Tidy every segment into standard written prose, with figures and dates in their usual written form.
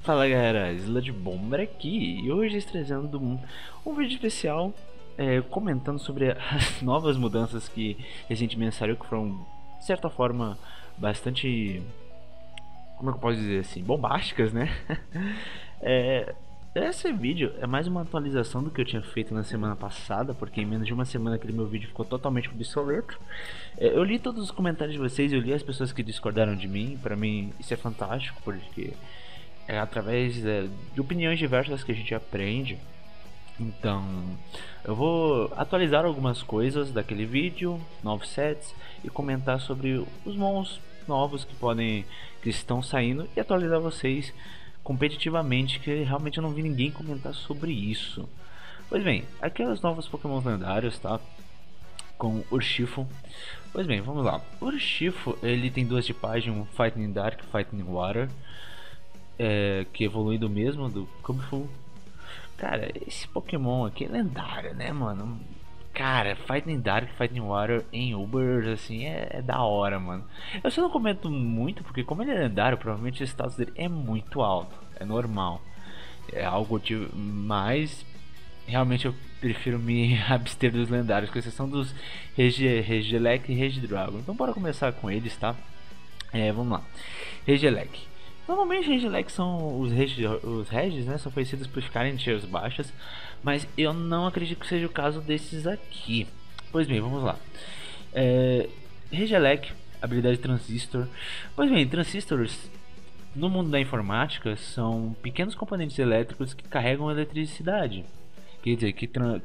Fala galera, Sludge Bomber aqui e hoje trazendo um vídeo especial comentando sobre as novas mudanças que recentemente saíram, que foram de certa forma bastante, como é que eu posso dizer assim, bombásticas, né? é, Esse vídeo é mais uma atualização do que eu tinha feito na semana passada, porque em menos de uma semana aquele meu vídeo ficou totalmente obsoleto. Eu li todos os comentários de vocês, eu li as pessoas que discordaram de mim. Pra mim isso é fantástico, porque é através de opiniões diversas que a gente aprende. Então, eu vou atualizar algumas coisas daquele vídeo, novos sets, e comentar sobre os mons novos que estão saindo e atualizar vocês competitivamente, que realmente eu não vi ninguém comentar sobre isso. Pois bem, aqui é os novos Pokémon lendários, tá? Com Urshifu. Pois bem, vamos lá. O Urshifu, ele tem duas tipagens, um Fighting Dark e Fighting Water, que evolui do mesmo, do Kubfu. Cara, esse Pokémon aqui é lendário, né, mano? Cara, Fighting Dark, Fighting Water em Uber, assim, é da hora, mano. Eu só não comento muito, porque como ele é lendário, provavelmente o status dele é muito alto. É normal. É algo de... Mas, realmente eu prefiro me abster dos lendários, com exceção dos Regieleki e Regidrago. Então bora começar com eles, tá? Vamos lá. Regieleki. Normalmente Regieleki são os Regis, né? São conhecidos por ficarem em tiers baixas, mas eu não acredito que seja o caso desses aqui. Pois bem, vamos lá. Regieleki, habilidade Transistor. Pois bem, transistors no mundo da informática são pequenos componentes elétricos que carregam eletricidade. Quer dizer,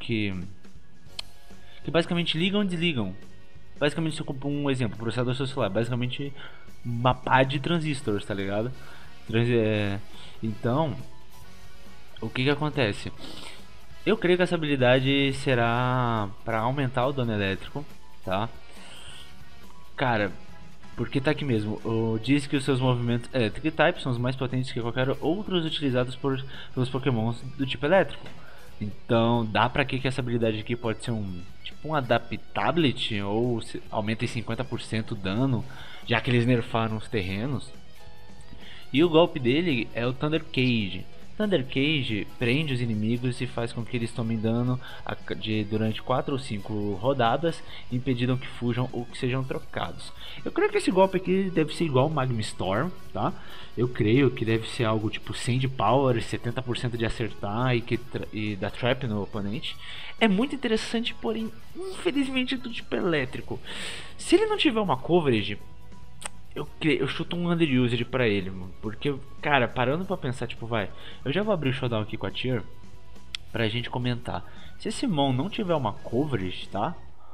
que basicamente ligam e desligam. Basicamente, se eu compro um exemplo, processador seu celular, basicamente uma pá de transistores, tá ligado? Então, o que acontece? Eu creio que essa habilidade será para aumentar o dano elétrico, tá? Cara, porque tá aqui mesmo, diz que os seus movimentos Electric Type são os mais potentes que qualquer outros utilizados pelos Pokémons do tipo elétrico. Então dá pra que essa habilidade aqui pode ser um Adaptability, ou aumenta em 50% o dano, já que eles nerfaram os terrenos. E o golpe dele é o Thunder Cage. Thunder Cage prende os inimigos e faz com que eles tomem dano durante 4 ou 5 rodadas, impedindo que fujam ou que sejam trocados. Eu creio que esse golpe aqui deve ser igual ao Magma Storm, tá? Eu creio que deve ser algo tipo 100 de power, 70% de acertar e dar trap no oponente. É muito interessante, porém, infelizmente, do tipo elétrico. Se ele não tiver uma coverage, eu chuto um underused pra ele, mano. Porque, cara, parando pra pensar, tipo, vai. Eu já vou abrir o showdown aqui com a tier pra gente comentar. Se esse mon não tiver uma coverage, tá?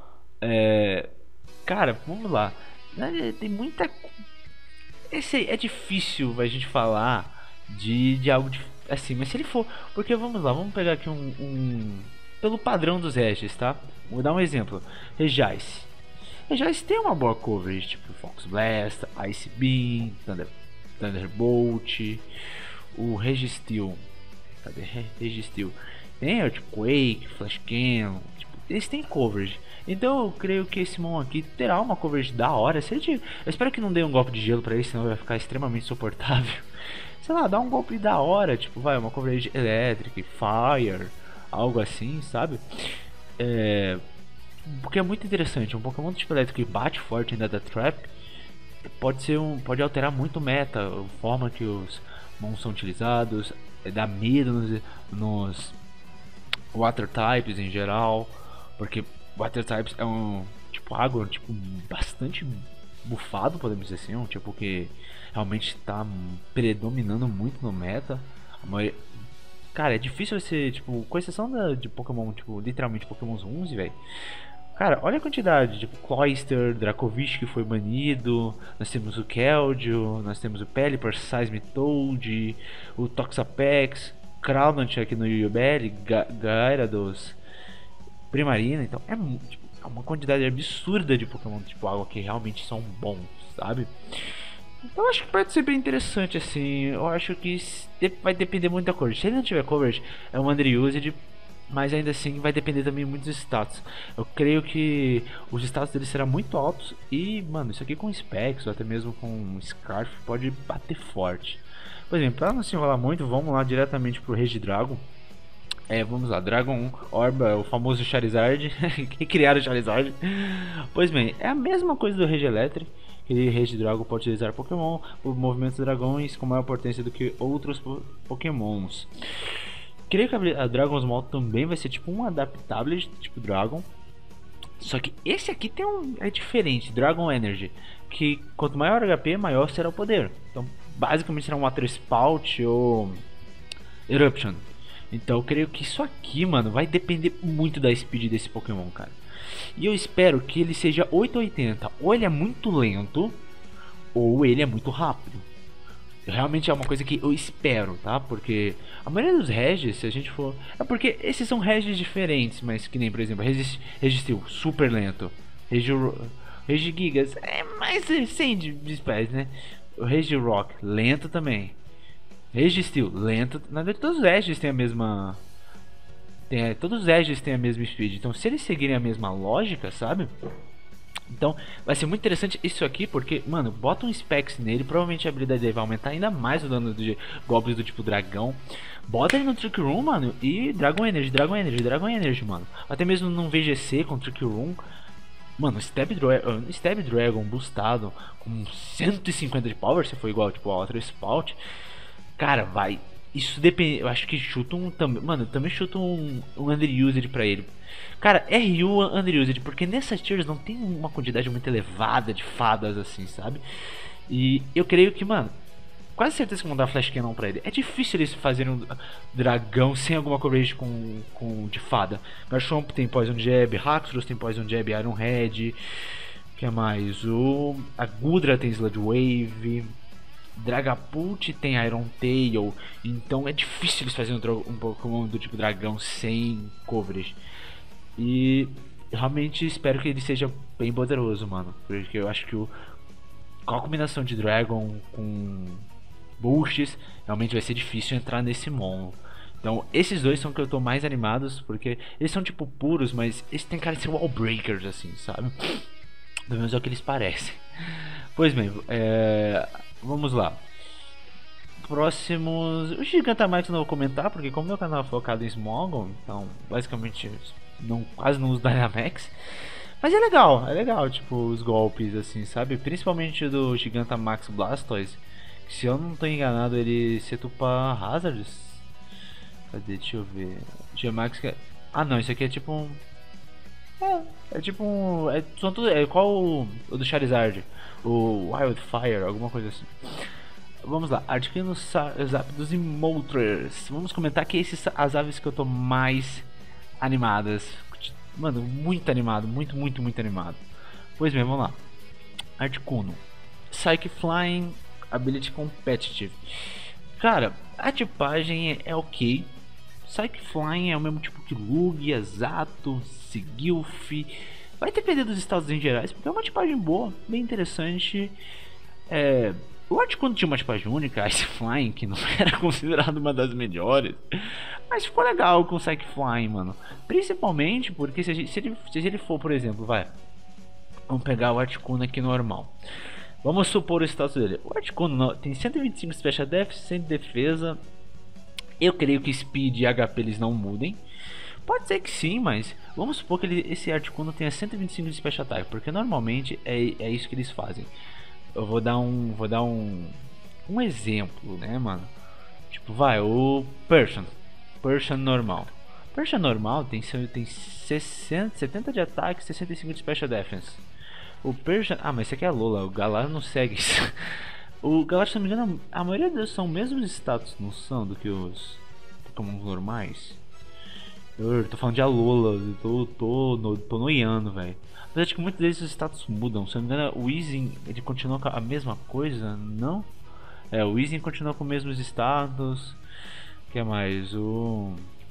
Cara, vamos lá. Tem muita. Esse é difícil a gente falar de algo assim, mas se ele for. Porque vamos lá, vamos pegar aqui pelo padrão dos Regis, tá? Vou dar um exemplo: Regice. Regice tem uma boa coverage, tipo Fox Blast, Ice Beam, Thunderbolt, o Registeel. Cadê Registeel? Tem tipo Quake, Flash Cannon, tipo, eles têm coverage. Então eu creio que esse mon aqui terá uma coverage da hora. Eu espero que não dê um golpe de gelo pra ele, senão vai ficar extremamente insuportável. Sei lá, dá um golpe da hora, tipo, vai, uma coverage electric, fire, algo assim, sabe? Porque é muito interessante, um Pokémon do tipo elétrico que bate forte ainda da Trap pode alterar muito o meta, a forma que os mons são utilizados, dá medo nos Water Types em geral, porque Water Types é um tipo água, tipo bastante bufado, podemos dizer assim, um tipo que realmente está predominando muito no meta. Cara, é difícil você, tipo, com exceção de Pokémon, tipo, literalmente Pokémon 11, velho. Cara, olha a quantidade, tipo, Cloyster, Dracovish que foi banido, nós temos o Keldeo, nós temos o Pelipper, Seismitoad, o Toxapex, Crownant aqui no Yubel, Gyarados, Primarina, então tipo, é uma quantidade absurda de Pokémon tipo água que realmente são bons, sabe? Então eu acho que pode ser bem interessante assim, eu acho que vai depender muito da coverage. Se ele não tiver coverage, é um underused, mas ainda assim vai depender também muito dos status. Eu creio que os status dele serão muito altos e, mano, isso aqui com Specs ou até mesmo com Scarf pode bater forte. Por exemplo, pra não se enrolar muito, vamos lá diretamente pro Regidrago. Vamos lá, Dragon Orb, o famoso Charizard, que criaram o Charizard. Pois bem, é a mesma coisa do Regieleki, que Regidrago pode utilizar Pokémon, o movimento dragões com maior potência do que outros Pokémons. Creio que a Dragon's Maul também vai ser tipo um adaptável de tipo Dragon. Só que esse aqui é diferente, Dragon Energy, que quanto maior HP, maior será o poder. Então, basicamente será um Water Spout ou Eruption. Então eu creio que isso aqui, mano, vai depender muito da speed desse Pokémon, cara. E eu espero que ele seja 880. Ou ele é muito lento, ou ele é muito rápido. Realmente é uma coisa que eu espero, tá? Porque a maioria dos Regis, se a gente for... É porque esses são Regis diferentes, mas que nem, por exemplo, Registeel, super lento. Regigigas, é mais sem de espécie, né? O Regirock, lento também. Registeel, lento. Na verdade, todos os Regis têm a mesma... todos os Regis têm a mesma speed. Então, se eles seguirem a mesma lógica, sabe? Então, vai ser muito interessante isso aqui, porque, mano, bota um Specs nele, provavelmente a habilidade dele vai aumentar ainda mais o dano de goblins do tipo dragão. Bota ele no Trick Room, mano, e Dragon Energy, Dragon Energy, Dragon Energy, mano. Até mesmo num VGC com Trick Room. Mano, Stab Dragon boostado com 150 de power, se for igual, tipo, a outra Spout. Cara, vai... Isso depende, eu acho que chuta um também, mano, eu também chuta um Underused pra ele. Cara, RU Underused, porque nessas tiers não tem uma quantidade muito elevada de fadas assim, sabe? E eu creio que, mano, quase certeza que vão dar Flash Cannon pra ele. É difícil eles fazerem um dragão sem alguma coverage de fada. Garchomp tem Poison Jab, Haxorus tem Poison Jab, Iron Head. O que mais? A Gudra tem Sludge Wave. Dragapult tem Iron Tail, então é difícil eles fazerem um Pokémon do tipo dragão sem coverage. E realmente espero que ele seja bem poderoso, mano, porque eu acho que com a combinação de Dragon com boosts, realmente vai ser difícil entrar nesse mono. Então esses dois são que eu tô mais animados, porque eles são tipo puros, mas eles têm cara de ser wall breakers assim, sabe? Pelo menos é o que eles parecem. Pois bem, vamos lá. Próximos. O Gigantamax não vou comentar, porque como meu canal é focado em Smogon, então basicamente quase não uso Dynamax. Mas é legal, tipo, os golpes assim, sabe? Principalmente do Gigantamax Blastoise. Que, se eu não tô enganado, ele setupa Hazards. Cadê? Deixa eu ver. Gmax que é... Ah não, isso aqui é tipo um. É tipo um. São tudo, qual o do Charizard? O Wildfire, alguma coisa assim. Vamos lá, Articuno Zapdos e Moltres. Vamos comentar que esses as aves que eu tô mais animadas. Mano, muito animado, muito animado. Pois bem, vamos lá. Articuno, Psychic Flying, Ability Competitive. Cara, a tipagem é ok. Psychic Flying é o mesmo tipo que Lug, Exato, Sigilf. Vai depender dos estados em gerais, porque é uma tipagem boa, bem interessante. O Articuno tinha uma tipagem única, Ice Flying, que não era considerado uma das melhores. Mas ficou legal com o Psychic Flying, mano. Principalmente porque se ele for, por exemplo, vamos pegar o Articuno aqui normal. Vamos supor o status dele. O Articuno tem 125 de Special Def, 100 de defesa. Eu creio que Speed e HP eles não mudem. Pode ser que sim, mas vamos supor que esse Articuno tenha 125 de Special Attack, porque normalmente é isso que eles fazem. Eu vou dar um exemplo, né, mano? Tipo, o Persian normal. Persian normal tem 60, 70 de ataque, 65 de Special Defense. O Persian... Ah, mas esse aqui é a Lola, o Galar não segue isso. O Galar, se não me engano, a maioria deles são mesmos status, não são, do que os Pokémon normais. Eu tô falando de Alola, eu tô noiando, velho. Mas acho que muitos deles os status mudam. Se eu não me engano, o Weezing, ele continua com a mesma coisa, não? O Weezing continua com os mesmos status. O que mais? O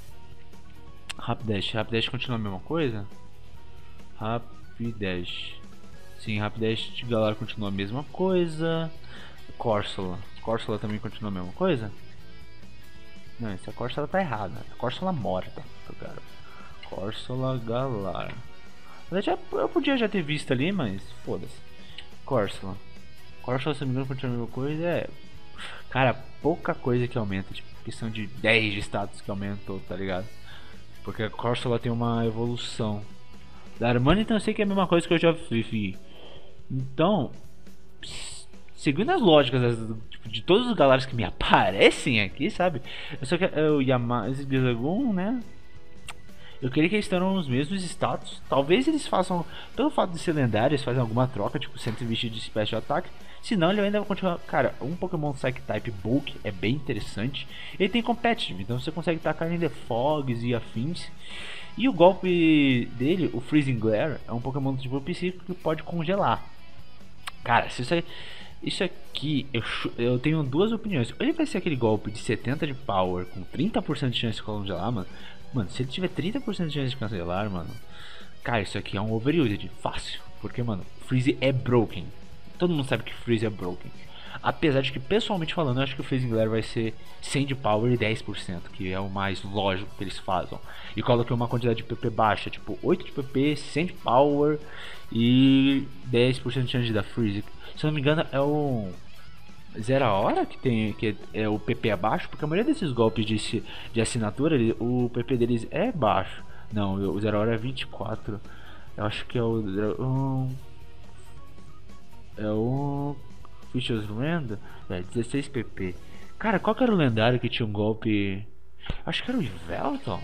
Rapidash continua a mesma coisa? Rapidash. Sim, Rapidash de Galar continua a mesma coisa. Corsola também continua a mesma coisa? Não, essa Corsola tá errada. A Corsola morta, cara. Corsola Galar. Eu podia já ter visto ali, mas foda-se. Corsola, se não me engano, continua a mesma coisa. Cara, pouca coisa que aumenta, tipo, questão de 10 de status que aumentou, tá ligado? Porque a Corsola tem uma evolução. Da Armani, então eu sei que é a mesma coisa que eu já vi. Então, seguindo as lógicas tipo, de todos os Galares que me aparecem aqui, sabe? Eu só que o Yamazaki Bizagun, né? Eu queria que eles tenham os mesmos status. Talvez eles façam, pelo fato de ser lendário, eles fazem alguma troca, tipo 120 de special attack. Senão ele ainda vai continuar. Cara, um Pokémon Psychic Type Bulk é bem interessante. Ele tem Competitive, então você consegue tacar em The Fogs e afins. E o golpe dele, o Freezing Glare, é um Pokémon tipo psíquico que pode congelar. Cara, se isso aqui, eu tenho duas opiniões. Ou ele vai ser aquele golpe de 70 de power com 30% de chance de congelar, mano. Mano, se ele tiver 30% de chance de cancelar, mano, cara, isso aqui é um overused, fácil. Porque, mano, Freeze é broken. Todo mundo sabe que Freeze é broken. Apesar de que, pessoalmente falando, eu acho que o Freezing Glare vai ser 100 de power e 10%, que é o mais lógico que eles fazem. E coloquei uma quantidade de PP baixa, tipo 8 de PP, 100 de power e 10% de chance de dar Freeze. Se eu não me engano, é o Zero Hora que tem, que é o PP abaixo, porque a maioria desses golpes de assinatura, o PP deles é baixo. Não, o Zero Hora é 24. Eu acho que é o Features Random, 16 PP. Cara, qual que era o lendário que tinha um golpe? Acho que era o Velton.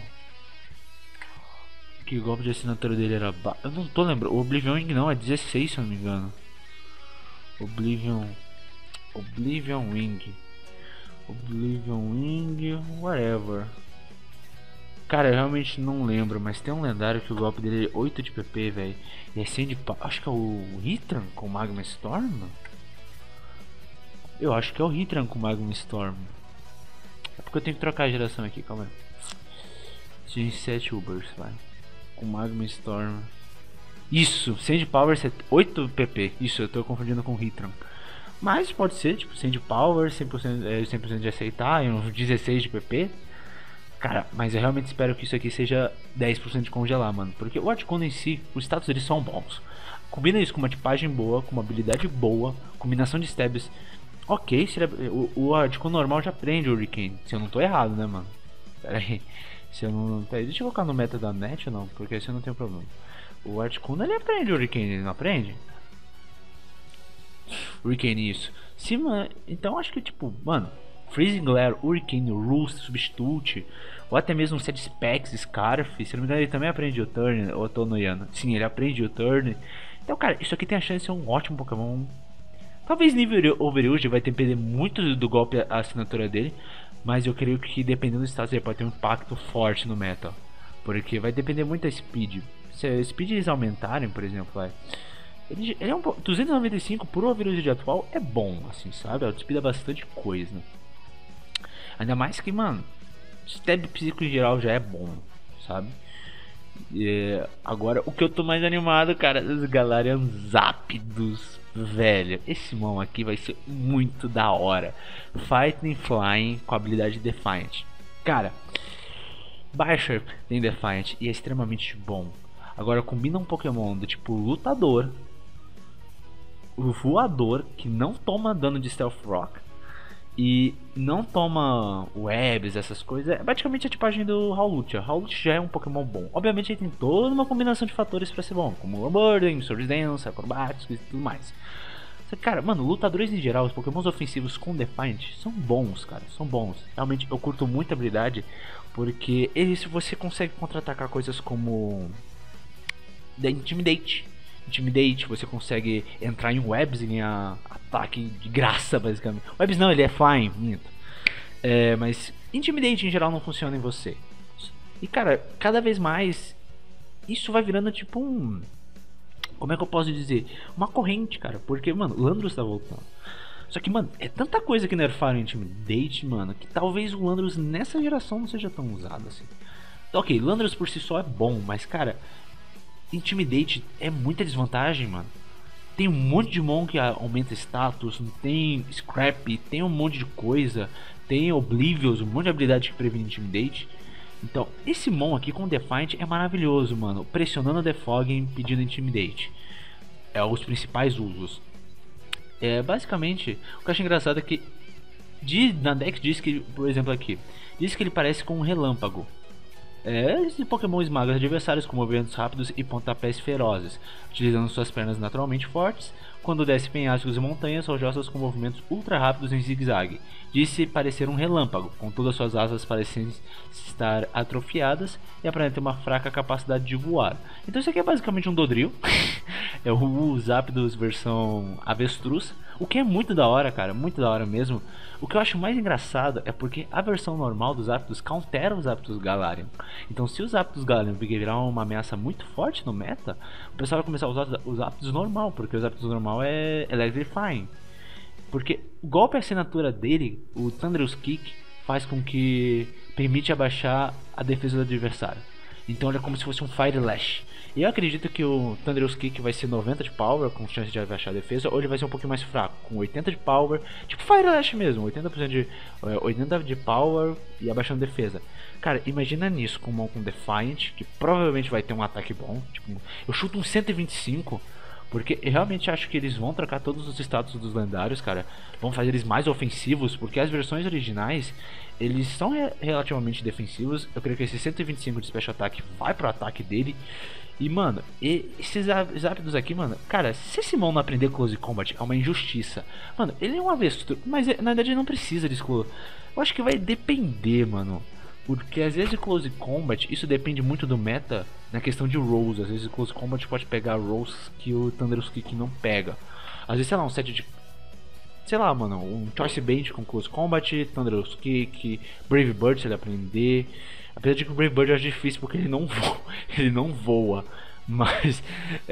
Que o golpe de assinatura dele era baixo. Eu não tô lembrando. O Oblivion Wing não, é 16 se eu não me engano. Oblivion Wing, whatever. Cara, eu realmente não lembro, mas tem um lendário que o golpe dele é 8 de PP, velho. E é 100 de pau. Acho que é o Hitran com Magma Storm? Eu acho que é o Hitran com Magma Storm. É porque eu tenho que trocar a geração aqui, calma aí. De 7 Ubers, vai. Com Magma Storm. Isso, 100 de power, 8 PP. Isso, eu tô confundindo com o Hitran. Mas pode ser, tipo, 100 de power, 100% de aceitar, e uns 16 de PP. Cara, mas eu realmente espero que isso aqui seja 10% de congelar, mano. Porque o Articuno em si, os status deles são bons. Combina isso com uma tipagem boa, com uma habilidade boa, combinação de stabs. Ok, o Articuno normal já prende o Hurricane. Se eu não tô errado, né, mano? Pera aí. Se eu não. Pera aí, deixa eu colocar no meta da net ou não? Porque assim eu não tenho problema. O Articuno ele aprende o Hurricane, ele não aprende? Hurricane, isso. Sim, mano. Então acho que tipo, mano, Freezing Glare, Hurricane, Roost, Substitute, ou até mesmo Set Specs, Scarf, se não me engano ele também aprende o Turn, ou eu tô noiando. Sim, ele aprende o Turn. Então, cara, isso aqui tem a chance de ser um ótimo Pokémon. Talvez nível Overuse vai depender muito do golpe a assinatura dele, mas eu creio que dependendo do status ele pode ter um impacto forte no meta. Porque vai depender muito da Speed. Se a Speed eles aumentarem, por exemplo, vai. Ele é 295 por overuse atual é bom, assim, sabe? Outspeeda bastante coisa. Ainda mais que, mano, stab psíquico em geral já é bom, sabe? Agora, o que eu tô mais animado, cara, os Galarian Zapdos, velho. Esse mão aqui vai ser muito da hora. Fighting Flying com a habilidade Defiant. Cara, Bisharp tem Defiant e é extremamente bom. Agora, combina um Pokémon do tipo Lutador, o Voador, que não toma dano de Stealth Rock e não toma webs, essas coisas. É praticamente a tipagem do Howlucha. Howlucha já é um Pokémon bom. Obviamente ele tem toda uma combinação de fatores pra ser bom, como Burden, Sword Dance, Acrobatics e tudo mais. Só que, cara, mano, lutadores em geral, os Pokémons ofensivos com Defiant são bons, cara, são bons. Realmente eu curto muito a habilidade, porque se você consegue contra-atacar coisas como Intimidate, você consegue entrar em webs e ganhar ataque de graça, basicamente. Webs não, ele é flying, minto. Mas Intimidate em geral não funciona em você. E cara, cada vez mais isso vai virando tipo um... Como é que eu posso dizer? Uma corrente, cara. Porque, mano, Landorus tá voltando. Só que, mano, é tanta coisa que nerfaram em Intimidate, mano, que talvez o Landorus nessa geração não seja tão usado assim. Ok, Landorus por si só é bom, mas, cara, Intimidate é muita desvantagem, mano. Tem um monte de Mon que aumenta status, tem Scrap, tem um monte de coisa, tem Oblivious, um monte de habilidade que previne Intimidate. Então, esse Mon aqui com Defiant é maravilhoso, mano. Pressionando a Defogging, pedindo Intimidate. É os principais usos. Basicamente, o que eu acho engraçado é que Na deck diz que, por exemplo aqui, diz que ele parece com um relâmpago. Esse Pokémon esmaga adversários com movimentos rápidos e pontapés ferozes, utilizando suas pernas naturalmente fortes. Quando desce penhascos e montanhas rojosas com movimentos ultra rápidos em zigue-zague. Disse parecer um relâmpago, com todas suas asas parecendo estar atrofiadas e aparenta uma fraca capacidade de voar. Então isso aqui é basicamente um Dodrio. É o Zapdos versão avestruz, o que é muito da hora, cara, muito da hora mesmo. O que eu acho mais engraçado é porque a versão normal dos Zapdos countera os Zapdos Galarian. Então se os Zapdos Galarian virar uma ameaça muito forte no meta, o pessoal vai começar a usar os Zapdos normal, porque os Zapdos normal é Electrifying. Porque o golpe assinatura dele, o Thunderous Kick, faz com que permite abaixar a defesa do adversário. Então ele é como se fosse um Fire Lash. E eu acredito que o Thunderous Kick vai ser 90 de power, com chance de abaixar a defesa, ou ele vai ser um pouquinho mais fraco, com 80 de power, tipo Fire Lash mesmo, 80% de, 80 de power e abaixando a defesa. Cara, imagina nisso com um com Defiant, que provavelmente vai ter um ataque bom, tipo, eu chuto um 125, porque eu realmente acho que eles vão trocar todos os status dos lendários, cara, vão fazer eles mais ofensivos, porque as versões originais eles são relativamente defensivos. Eu creio que esse 125 de Special Attack vai pro ataque dele. E mano, esses Zapdos aqui, mano, cara, se esse Mon não aprender Close Combat é uma injustiça. Mano, ele é um avestruz, mas na verdade ele não precisa de Close. Eu acho que vai depender, mano. Porque às vezes Close Combat, isso depende muito do meta na questão de rolls. Às vezes Close Combat pode pegar rolls que o Thunderous Kick não pega. Às vezes, sei lá, um set de... sei lá, mano, um Choice Bait com Close Combat, Thunderous Kick, Brave Bird se ele aprender. Apesar de que o Brave Bird eu acho difícil porque ele não voa, ele não voa. Mas,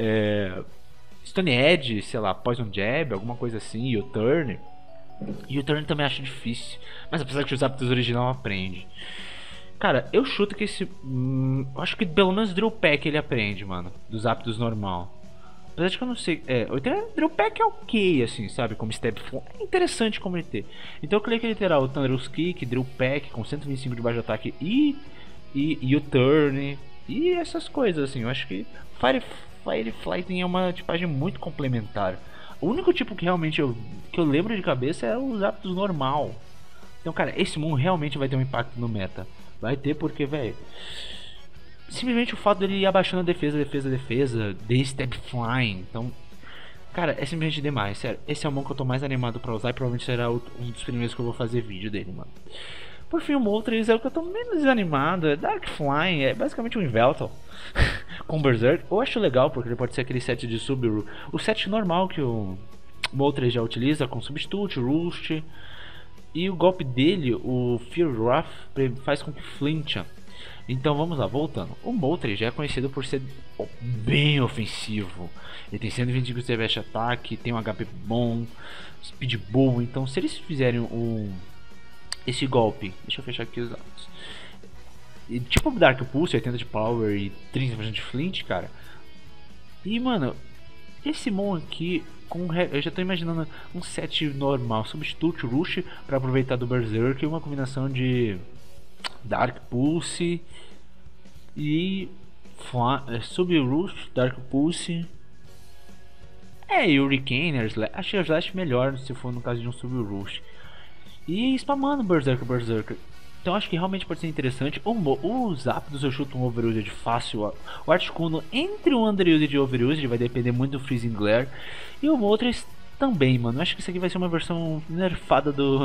Stone Edge, sei lá, Poison Jab, alguma coisa assim, e o Turn. E o Turn também acho difícil. Mas apesar que o Zapdos original aprende. Cara, eu chuto que esse... eu acho que pelo menos Drill Peck ele aprende, mano, dos Zapdos normal. Apesar de que eu não sei. O Drill Peck é ok, assim, sabe? Como Step Form. É interessante como ele ter. Então eu creio que ele terá o Thunderous Kick, Drill Peck com 125 de baixo de ataque e o Turn. E essas coisas, assim. Eu acho que Firefly é uma tipagem muito complementar. O único tipo que realmente que eu lembro de cabeça é o Zapdos normal. Então, cara, esse Moon realmente vai ter um impacto no meta. Vai ter porque, velho. Simplesmente o fato dele ir abaixando a defesa, de Step Flying. Então, cara, é simplesmente demais, sério. Esse é o Mon que eu tô mais animado pra usar e provavelmente será um dos primeiros que eu vou fazer vídeo dele, mano. Por fim, o Moltres é o que eu tô menos animado. É Dark Flying, é basicamente um Yveltal com Berserk. Eu acho legal porque ele pode ser aquele set de Subiru. O set normal que o Moltres já utiliza com Substitute, Roost. E o golpe dele, o Fear Wrath, faz com que flincha. Então vamos lá, voltando. O Moltres já é conhecido por ser bem ofensivo. Ele tem 125 de dash ataque, tem um HP bom, speed bom. Então se eles fizerem esse golpe, deixa eu fechar aqui os dados. Tipo Dark Pulse, 80 de power e 30% de flint, cara. E mano, esse Mon aqui, eu já tô imaginando um set normal, Substitute, Rush, para aproveitar do Berserk e uma combinação de Dark Pulse e Sub-Rush, Dark Pulse. Hurricane, achei o Slash melhor se for no caso de um Sub-Rush. E spamando Berserk. Então acho que realmente pode ser interessante. O Zapdos eu chuto um Overused fácil. O Articuno entre o Underused e o Overused vai depender muito do Freezing Glare. E o Moltres também, mano. Acho que isso aqui vai ser uma versão nerfada do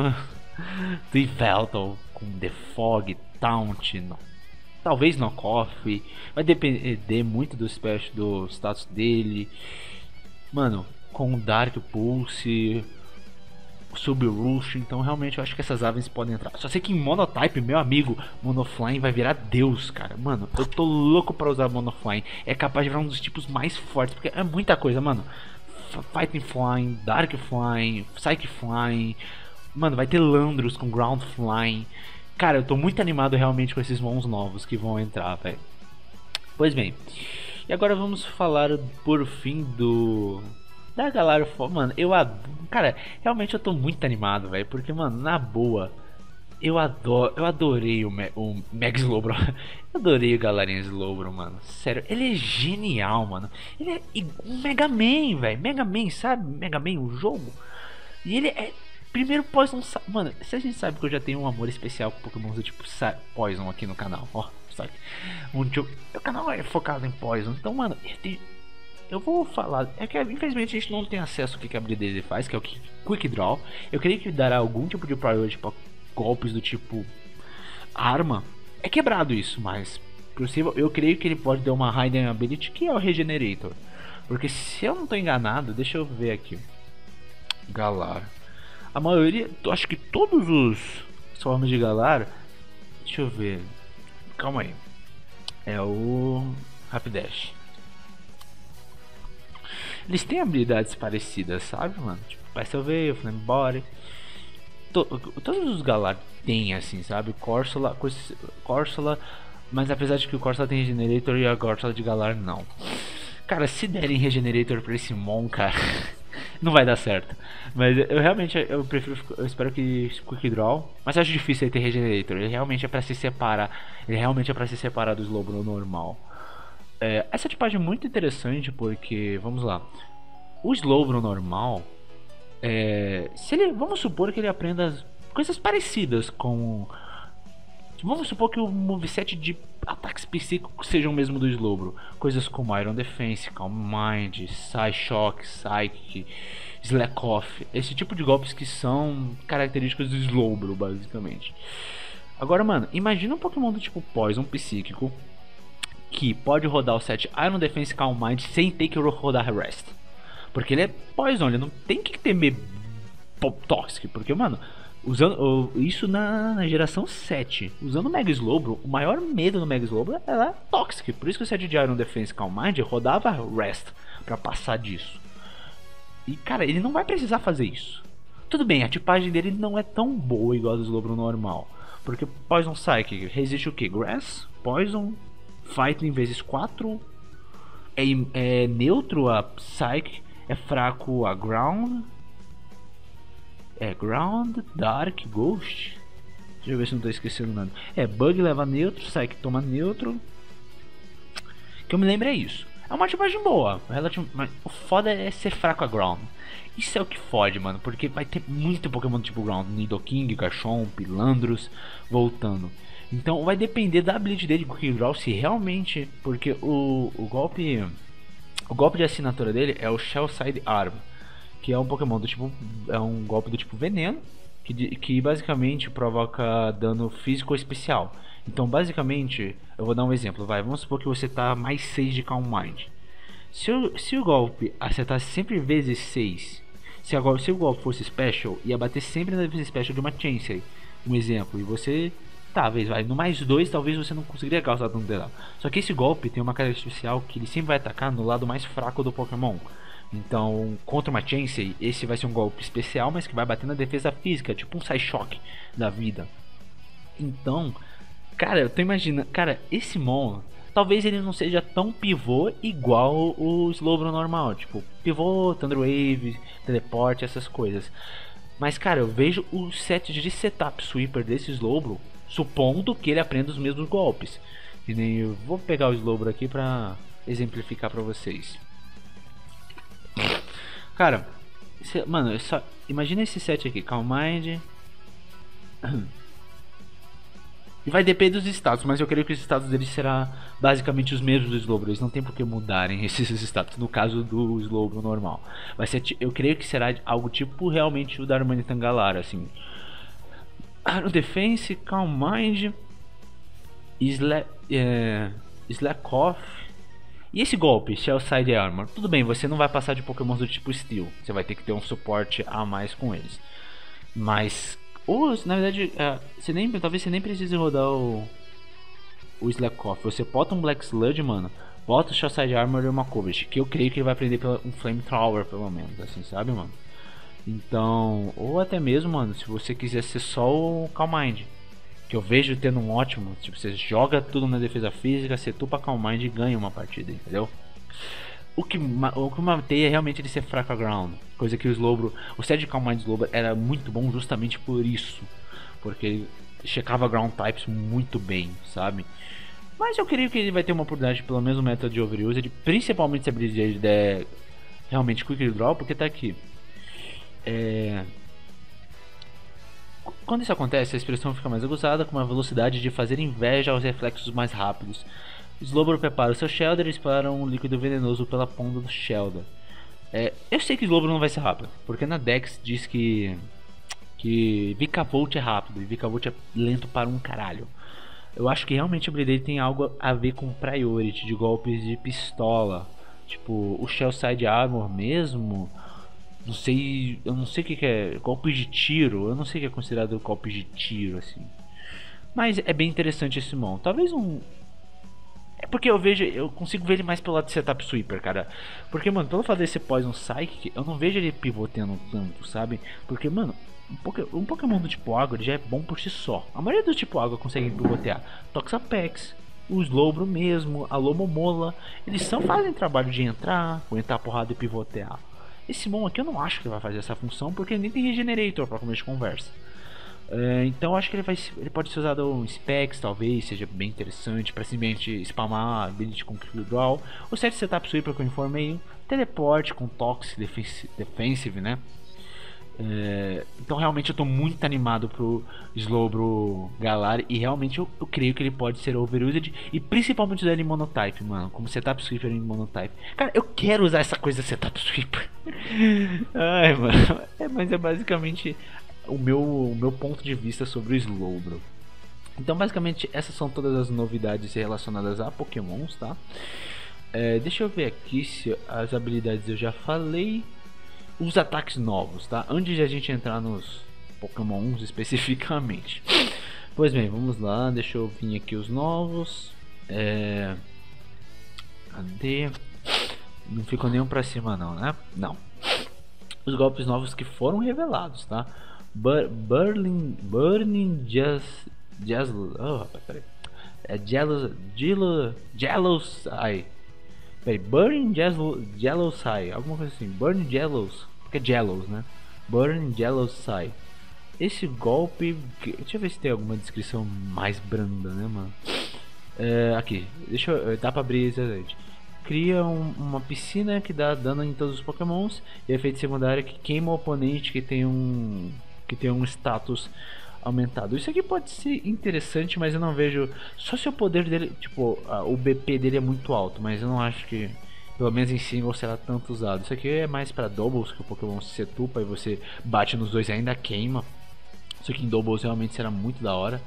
Yveltal com The Fog, Taunt, talvez Knockoff. Vai depender muito do special, do status dele. Mano, com Dark Pulse, Sub-Rush, então realmente eu acho que essas aves podem entrar. Só sei que em Monotype, meu amigo, Monoflying vai virar Deus, cara. Mano, eu tô louco pra usar Monoflying. É capaz de virar um dos tipos mais fortes, porque é muita coisa, mano. Fighting Flying, Dark Flying, Psychic Flying. Mano, vai ter Landros com Ground Flying. Cara, eu tô muito animado realmente com esses mons novos que vão entrar, velho. Pois bem, e agora vamos falar por fim da galera. Mano, cara, realmente eu tô muito animado, velho. Porque, mano, na boa, eu adorei o Meg Slowbro. Eu adorei o galerinha Slowbro, mano. Sério, ele é genial, mano. Ele é um Mega Man, velho. Mega Man, sabe? Mega Man, o jogo. E ele é Primeiro Poison. Mano, se a gente sabe que eu já tenho um amor especial com Pokémon do tipo Poison aqui no canal, ó, sabe? Meu canal é focado em Poison, então, mano, eu vou falar. É que infelizmente a gente não tem acesso ao que a habilidade dele faz, que é o Quick Draw. Eu creio que dará algum tipo de priority pra golpes do tipo arma. É quebrado isso, mas possível. Eu creio que ele pode dar uma Hidden Ability, que é o Regenerator. Porque se eu não tô enganado, deixa eu ver aqui. Galar. A maioria, acho que todos os formas de Galar. Deixa eu ver. Calma aí. É o Rapidash. Eles têm habilidades parecidas, sabe, mano? Tipo, Pistol Veil, Flame Body. Todos os Galar têm, assim, sabe? Corsola, mas apesar de que o Corsola tem Regenerator e a Corsola de Galar não. Cara, se derem Regenerator pra esse Mon, cara, não vai dar certo. Mas eu realmente, eu espero que Quick Draw. Mas eu acho difícil ele ter Regenerator. Ele realmente é pra se separar. Ele realmente é pra se separar do Slowbro normal. Essa tipagem é muito interessante porque, vamos lá. O Slowbro normal, vamos supor que ele aprenda coisas parecidas com. Vamos supor que o moveset de ataques psíquicos seja o mesmo do Slowbro. Coisas como Iron Defense, Calm Mind, Psyshock, Psychic, Slack Off. Esse tipo de golpes que são características do Slowbro, basicamente. Agora, mano, imagina um Pokémon do tipo Poison Psíquico que pode rodar o set Iron Defense, Calm Mind sem ter que rodar Rest. Porque ele é Poison, ele não tem que temer Toxic. Porque, mano, usando isso na geração 7, usando o Mega Slowbro, o maior medo do Mega Slowbro era Toxic. Por isso que o set de Iron Defense Calm Mind rodava Rest pra passar disso. E cara, ele não vai precisar fazer isso. Tudo bem, a tipagem dele não é tão boa igual a do Slowbro normal. Porque Poison Psychic resiste o que? Grass, Poison, Fighting vezes 4. É neutro a Psychic, é fraco a Ground. Ground, Dark, Ghost. Deixa eu ver se não tô esquecendo nada. Bug leva neutro, Psychic toma neutro. Que eu me lembro é isso. É uma tipagem boa. Mas o foda é ser fraco a Ground. Isso é o que fode, mano. Porque vai ter muito Pokémon tipo Ground. Nidoking, Garchomp, Landros voltando. Então vai depender da habilidade dele com o Quick Draw. Se realmente. Porque o golpe de assinatura dele é o Shell Side Arm, que é um Pokémon do tipo. É um golpe do tipo veneno. Que basicamente provoca dano físico ou especial. Então basicamente, eu vou dar um exemplo. Vamos supor que você tá mais 6 de Calm Mind. Se o golpe acertar sempre vezes 6. Se o golpe fosse special, ia bater sempre na defesa special de uma Chansey. Um exemplo. E você. Talvez no mais 2, talvez você não conseguiria causar dano dela. Só que esse golpe tem uma característica especial que ele sempre vai atacar no lado mais fraco do Pokémon. Então, contra uma Chansey, esse vai ser um golpe especial, mas que vai bater na defesa física, tipo um Psyshock da vida. Então, cara, eu tô imaginando, cara, esse Mon, talvez ele não seja tão pivô igual o Slowbro normal, tipo pivô, Thunder Wave, teleporte, essas coisas. Mas, cara, eu vejo o set de setup sweeper desse Slowbro, supondo que ele aprenda os mesmos golpes. E nem eu vou pegar o Slowbro aqui pra exemplificar pra vocês. Cara, mano, imagina esse set aqui, Calm Mind. E vai depender dos status, mas eu creio que os status dele será basicamente os mesmos do Slowbro. Eles não tem por que mudarem esses status no caso do Slowbro normal. Vai ser, eu creio que será algo tipo realmente o da Darmanitan Galar, assim. No Defense, Calm Mind, Slack Off. E esse golpe, Shell Side Armor, tudo bem, você não vai passar de Pokémon do tipo Steel. Você vai ter que ter um suporte a mais com eles. Mas, na verdade, talvez você nem precise rodar o Slack Off. Você bota um Black Sludge, mano, bota o Shell Side Armor e uma Coverage, que eu creio que ele vai aprender um Flamethrower, pelo menos, assim, sabe, mano? Então, ou até mesmo, mano, se você quiser ser só o Calm Mind, que eu vejo tendo um ótimo, tipo, você joga tudo na defesa física, você tupa Calm Mind e ganha uma partida, entendeu? O que matei é realmente ele ser fraco a Ground, coisa que o set de Calm Mind Slowbro era muito bom justamente por isso, porque ele checava Ground Types muito bem, sabe? Mas eu creio que ele vai ter uma oportunidade, pelo menos no método de Overused, principalmente se a habilidade der realmente Quick Draw, porque tá aqui. Quando isso acontece, a expressão fica mais aguçada, com uma velocidade de fazer inveja aos reflexos mais rápidos. Slowbro prepara o seu Shelder e dispara um líquido venenoso pela ponta do Shelder. Eu sei que Slowbro não vai ser rápido, porque na Dex diz que Vikavolt é rápido e Vikavolt é lento para um caralho. Eu acho que realmente o Blade dele tem algo a ver com Priority, de golpes de pistola. Tipo, o Shell Side Armor mesmo. Não sei, eu não sei o que é golpe de tiro, eu não sei o que é considerado golpe de tiro assim. Mas é bem interessante esse mon. Talvez um é porque eu consigo ver ele mais pelo lado de setup sweeper, cara. Porque, mano, pelo fato de ser Poison Psychic, eu não vejo ele pivotando tanto, sabe? Porque, mano, um Pokémon do tipo água ele já é bom por si só. A maioria do tipo água consegue pivotear. Toxapex, o Slowbro mesmo, a Lomomola, eles fazem trabalho de entrar, aguentar a porrada e pivotear. Esse Mon aqui eu não acho que ele vai fazer essa função, porque ele nem tem Regenerator para começo de conversa. Então eu acho que ele pode ser usado em Specs, talvez, seja bem interessante para simplesmente spamar ability com Dual. O set setup sweeper que eu informei, teleporte com Toxic Defensive, né? Então realmente eu estou muito animado pro Slowbro Galar e realmente eu creio que ele pode ser overused e principalmente usar ele em Monotype, mano, como setup sweeper em Monotype. Cara, eu quero usar essa coisa setup sweeper. Ai, mano, mas é basicamente o meu ponto de vista sobre o Slowbro. Então basicamente essas são todas as novidades relacionadas a Pokémons, tá? Deixa eu ver aqui se as habilidades eu já falei. Os ataques novos, tá? Antes de a gente entrar nos Pokémons especificamente. Pois bem, vamos lá. Deixa eu vir aqui os novos. Cadê? Não ficou nenhum pra cima não, né? Não. Os golpes novos que foram revelados, tá? Burning oh, rapaz, peraí. Burning Jealous Sai, alguma coisa assim. Burning Jealous, porque é Jealous, né? Burning Jealous Sai. Esse golpe, deixa eu ver se tem alguma descrição mais branda, né, mano? Aqui, dá pra abrir exatamente. Cria uma piscina que dá dano em todos os Pokémons e efeito secundário que queima o oponente que tem um status aumentado. Isso aqui pode ser interessante, mas eu não vejo. Só se o poder dele, tipo, o BP dele é muito alto, mas eu não acho que, pelo menos em single, será tanto usado. Isso aqui é mais para doubles, que o Pokémon se setupa e você bate nos dois e ainda queima. Isso aqui em doubles realmente será muito da hora.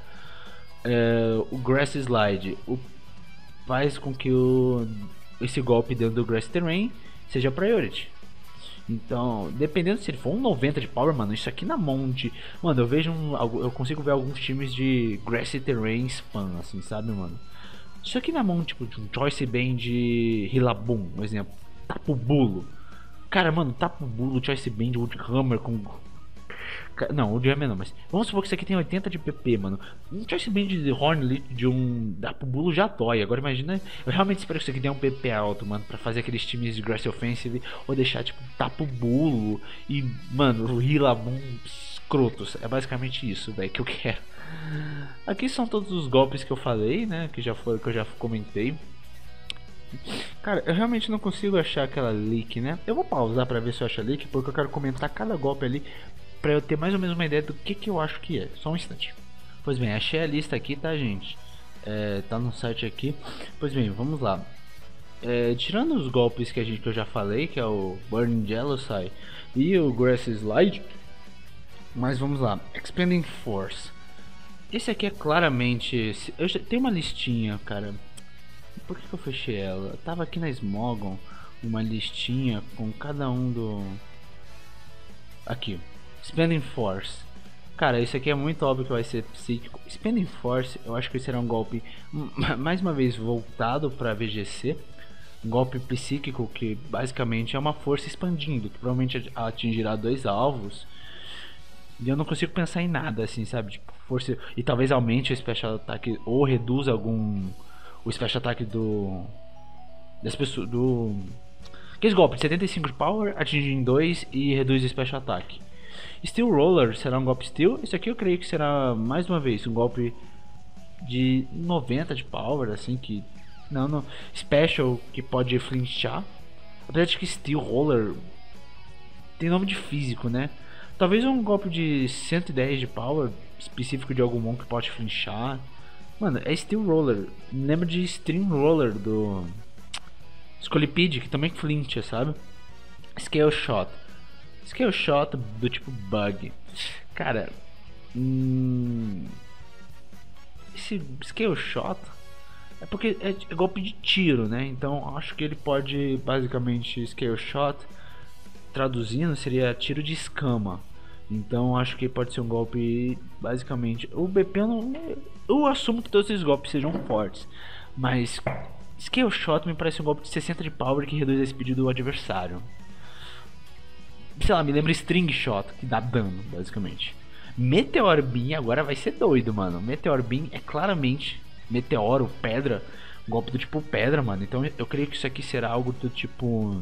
O Grass Slide faz com que esse golpe dentro do Grass Terrain seja priority. Então, dependendo se ele for um 90 de power, mano, isso aqui na mão de... Mano, eu consigo ver alguns times de Grassy Terrain spam, assim, sabe, mano? Isso aqui na mão, tipo, de um Choice Band de Rillaboom, por exemplo. Tapu Bulo. Cara, mano, Tapu Bulo, Choice Band, Woodhammer com... Não, Woodhammer não, mas... Vamos supor que isso aqui tem 80 de PP, mano. Um Choice Band de Hornlit de um Tapu Bulo já dói. Agora imagina... Eu realmente espero que isso aqui tenha um PP alto, mano, pra fazer aqueles times de Grassy Offensive ou deixar, tipo, Tapu Bulo e, mano, o Rillaboom escrotos. É basicamente isso, velho, que eu quero. Aqui são todos os golpes que eu falei, né, que eu já comentei. Cara, eu realmente não consigo achar aquela leak, né? Eu vou pausar pra ver se eu acho a leak, porque eu quero comentar cada golpe ali pra eu ter mais ou menos uma ideia do que eu acho que é. Só um instante. Pois bem, achei a lista aqui, tá, gente? Tá no site aqui. Pois bem, vamos lá. Tirando os golpes que eu já falei, que é o Burning Jealousy e o Grass Slide, mas vamos lá. Expanding Force. Esse aqui é claramente... Eu já tenho uma listinha, cara. Por que eu fechei ela? Tava aqui na Smogon uma listinha com cada um do... Aqui. Expanding Force. Cara, isso aqui é muito óbvio que vai ser psíquico. Expanding Force, eu acho que será um golpe, mais uma vez, voltado para VGC. Um golpe psíquico que basicamente é uma força expandindo, que provavelmente atingirá dois alvos. E eu não consigo pensar em nada assim, sabe? Tipo, força. E talvez aumente o Special Attack ou reduza o Special Attack das pessoas. Aqueles golpes, 75 de power, atinge em 2 e reduz o Special Attack. Steel Roller será um golpe Steel. Isso aqui eu creio que será, mais uma vez, um golpe de 90 de power, assim, que... Não, Special, que pode flinchar. Apesar de que Steel Roller tem nome de físico, né? Talvez um golpe de 110 de power, específico de algum monk que pode flinchar. Mano, é Steel Roller. Lembra de Stream Roller do Scolipede, que também flincha, sabe? Scale Shot. Scale Shot do tipo Bug. Cara, esse Scale Shot é porque é golpe de tiro, né? Então acho que ele pode, basicamente, Scale Shot, traduzindo, seria tiro de escama. Então acho que pode ser um golpe, basicamente. O BP eu assumo que todos esses golpes sejam fortes, mas Scale Shot me parece um golpe de 60 de power que reduz a speed do adversário. Sei lá, me lembra String Shot, que dá dano, basicamente. Meteor Beam agora vai ser doido, mano. Meteor Beam é claramente meteoro, pedra, golpe do tipo pedra, mano. Então eu creio que isso aqui será algo do tipo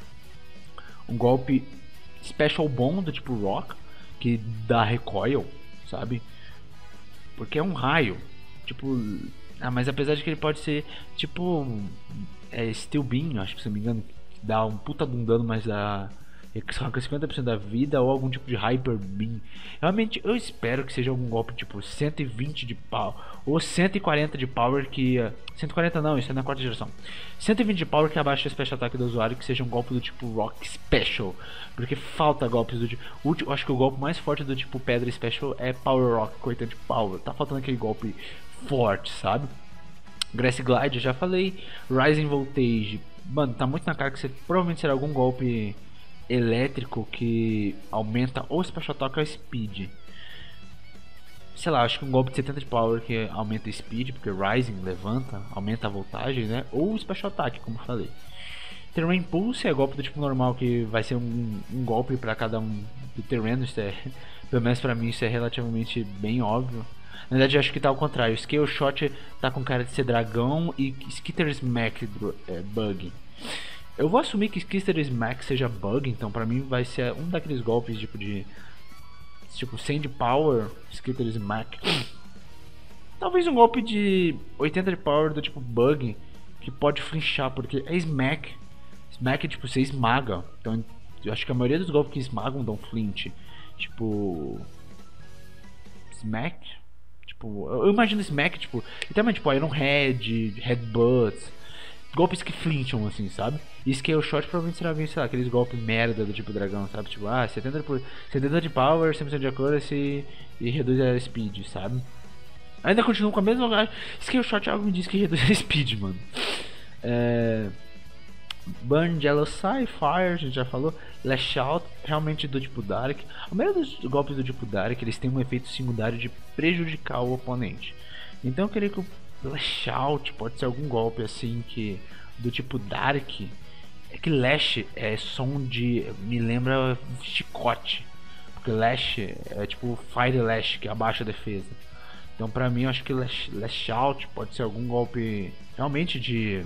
um golpe Special Bomb do tipo Rock, que dá recoil, sabe? Porque é um raio, tipo, mas apesar de que ele pode ser tipo Steel Beam, acho que se não me engano, que dá um puta de um dano, mas dá só com 50% da vida, ou algum tipo de Hyper Beam. Realmente eu espero que seja algum golpe tipo 120 de power ou 140 de power que 140 não, isso é na quarta geração. 120 de power que abaixa o special attack do usuário, que seja um golpe do tipo Rock Special, porque falta golpes do tipo, eu acho que o golpe mais forte do tipo Pedra Special é Power Rock com 80 de power. Tá faltando aquele golpe forte, sabe? Grass Glide, já falei. Rising Voltage, mano, tá muito na cara que você provavelmente será algum golpe elétrico que aumenta ou Special Attack ou Speed. Sei lá, acho que um golpe de 70 de power que aumenta Speed, porque Rising levanta, aumenta a voltagem, né? Ou Special Attack, como eu falei. Terrain Pulse é golpe do tipo normal, que vai ser um golpe para cada um do terreno. Isso é, pelo menos pra mim, isso é relativamente bem óbvio. Na verdade, eu acho que tá ao contrário. Scale Shot tá com cara de ser dragão e Skitter Smack bug. Eu vou assumir que Skitter Smack seja bug, então pra mim vai ser um daqueles golpes tipo 100 de power, Skitter Smack. Talvez um golpe de 80 de power do tipo bug, que pode flinchar, porque é Smack. Smack, tipo, você esmaga. Então eu acho que a maioria dos golpes que esmagam dão flinch. Tipo, Smack, tipo, eu imagino Smack, tipo, literalmente, tipo, Iron Head, Headbutt, golpes que flincham, assim, sabe? E Scale Shot provavelmente será vir, sei lá, aqueles golpes merda do tipo dragão, sabe? Tipo, 70 de power, 100% de accuracy e reduz a speed, sabe? Ainda continuo com a mesma. Scale Shot algo me diz que reduz a speed, mano. Burn, Yellow Fire, a gente já falou. Lash Out, realmente do tipo Dark. A maioria dos golpes do tipo Dark, eles têm um efeito secundário de prejudicar o oponente. Então eu creio que o Lash Out pode ser algum golpe assim que do tipo Dark. É que Lash é som de, me lembra chicote, porque Lash é tipo Fire Lash, que abaixa a defesa. Então pra mim eu acho que Lash Out pode ser algum golpe realmente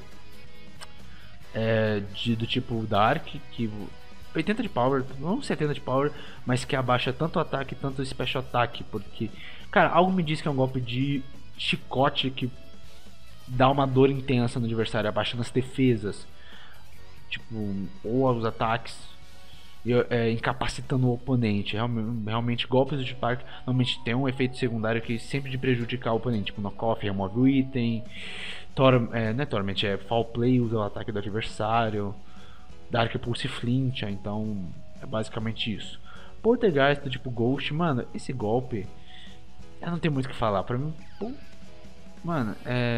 do tipo Dark, que 80 de power, não 70 de power, mas que abaixa tanto o ataque tanto o special attack, porque, cara, algo me diz que é um golpe de chicote que dá uma dor intensa no adversário, abaixando as defesas, tipo, ou os ataques, incapacitando o oponente. Realmente golpes do tipo Dark normalmente tem um efeito secundário que sempre de prejudicar o oponente, tipo Knockoff remove o item, não é Torment, é Fall Play usa o ataque do adversário, Dark Pulse flincha, então é basicamente isso. Poltergeist do tipo Ghost, mano, esse golpe eu não tenho muito o que falar, pra mim, mano,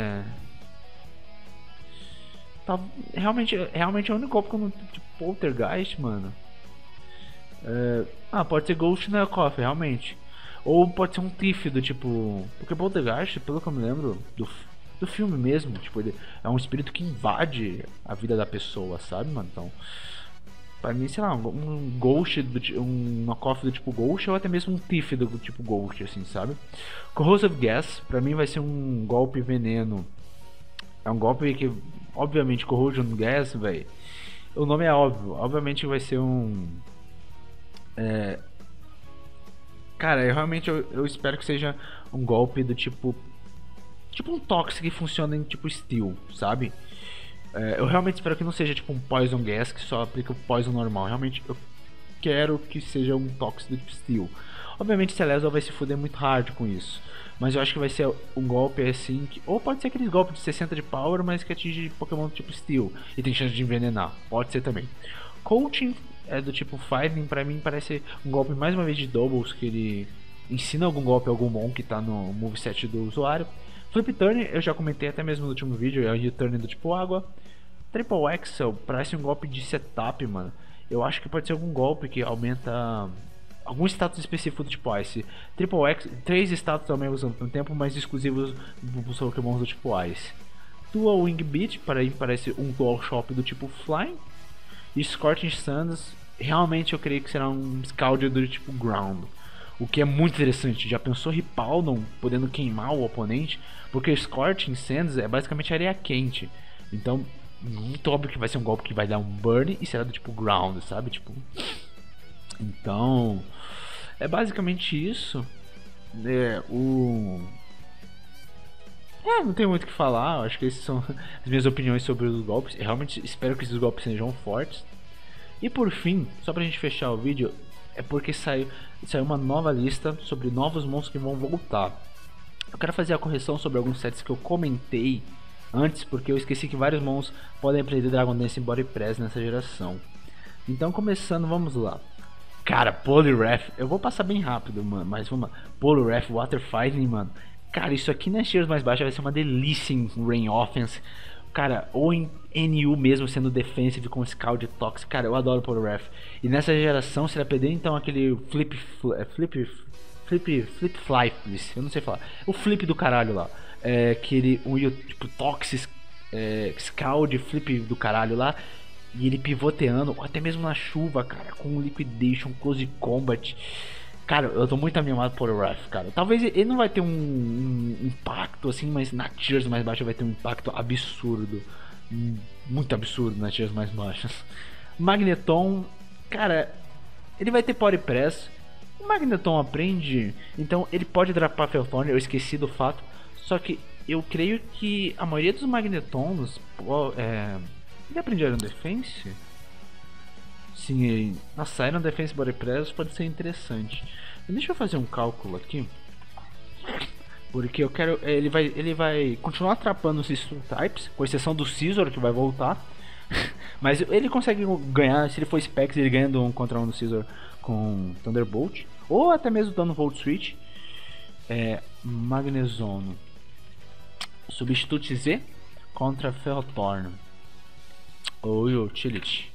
tá, realmente é o único golpe que eu não, tipo, Poltergeist, mano. Pode ser Ghost Knockoff, realmente. Ou pode ser um Thief do tipo, porque Poltergeist, pelo que eu me lembro do filme mesmo, tipo, ele é um espírito que invade a vida da pessoa, sabe, mano? Então, pra mim, sei lá, um Ghost, um knockoff do tipo Ghost, ou até mesmo um Thief do tipo Ghost, assim, sabe? Corrosive Gas, pra mim vai ser um golpe veneno. É um golpe que, obviamente, Corrosion Gas, velho, o nome é óbvio, obviamente vai ser um... Cara, eu espero que seja um golpe do tipo um Toxic que funciona em tipo Steel, sabe? Eu realmente espero que não seja tipo um Poison Gas que só aplica o Poison normal. Realmente quero que seja um Toxic Steel. Obviamente Celezo vai se fuder muito hard com isso. Mas eu acho que vai ser um golpe assim, ou pode ser aqueles golpes de 60 de power, mas que atinge Pokémon do tipo Steel e tem chance de envenenar. Pode ser também. Coaching é do tipo Fighting, pra mim parece um golpe mais uma vez de Doubles, que ele ensina algum golpe a algum Mon que tá no moveset do usuário. Flip Turn, eu já comentei até mesmo no último vídeo, é o U-Turn do tipo água. Triple Axel parece um golpe de setup, mano. Eu acho que pode ser algum golpe que aumenta algum status específico do tipo Ice. Triple X, 3 status ao mesmo tempo, mas exclusivos dos Pokémon do tipo Ice. Dual Wing Beat, para mim parece um Dual Shop do tipo Flying. E Scorching Sands, realmente eu creio que será um Scald do tipo Ground. O que é muito interessante. Já pensou Ripaldon podendo queimar o oponente? Porque Scorching Sands é basicamente areia quente. Então, muito óbvio que vai ser um golpe que vai dar um burn e será do tipo Ground, sabe? Tipo. Então, é basicamente isso. Não tem muito o que falar. Acho que essas são as minhas opiniões sobre os golpes. Eu realmente espero que esses golpes sejam fortes. E por fim, só pra gente fechar o vídeo, é porque saiu uma nova lista sobre novos monstros que vão voltar. Eu quero fazer a correção sobre alguns sets que eu comentei antes, porque eu esqueci que vários monstros podem aprender Dragon Dance e Body Press nessa geração. Então, começando, vamos lá. Cara, Poliwrath, eu vou passar bem rápido, mano, mas vamos lá. Poliwrath, Water Fighting, mano. Cara, isso aqui nas tiers mais baixas vai ser uma delícia em Rain Offense. Cara, ou em NU mesmo, sendo defensive com Scald Toxic. Cara, eu adoro Poliwrath. E nessa geração, será perder então aquele Flip Fly, eu não sei falar. O flip do caralho lá. Aquele, tipo, Toxic, Scald, flip do caralho lá. E ele pivoteando, ou até mesmo na chuva, cara, com Liquidation, Close Combat. Cara, eu tô muito animado por Wrath, cara. Talvez ele não vai ter um impacto assim, mas na tiers mais baixa vai ter um impacto absurdo. Muito absurdo nas tiers mais baixas. Magneton, cara, ele vai ter Power Press. O Magneton aprende, então ele pode dropar Felthorn, eu esqueci do fato. Só que eu creio que a maioria dos Magnetons ele aprende Iron Defense? Sim, nossa, Iron Defense Body Press pode ser interessante. Deixa eu fazer um cálculo aqui. Porque eu quero. Ele vai continuar atrapando os Steel Types, com exceção do Scizor que vai voltar. Mas ele consegue ganhar, se ele for Specs, ele ganha contra um do Scizor com Thunderbolt. Ou até mesmo dando Volt Switch. Magnezono. Substitute Z contra Ferrothorn. Ou Utility.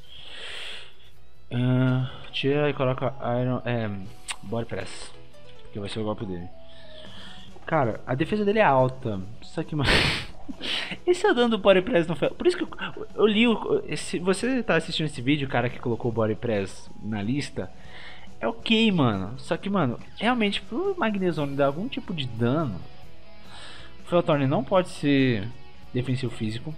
Tira e coloca Iron. Body Press. Que vai ser o golpe dele. Cara, a defesa dele é alta. Só que, mano. Esse é o dano do Body Press no Fel. Por isso que eu li. Você tá assistindo esse vídeo, cara, que colocou o Body Press na lista. É ok, mano. Só que, mano, realmente, pro Magnezone dar algum tipo de dano, o Felthorn não pode ser defensivo físico.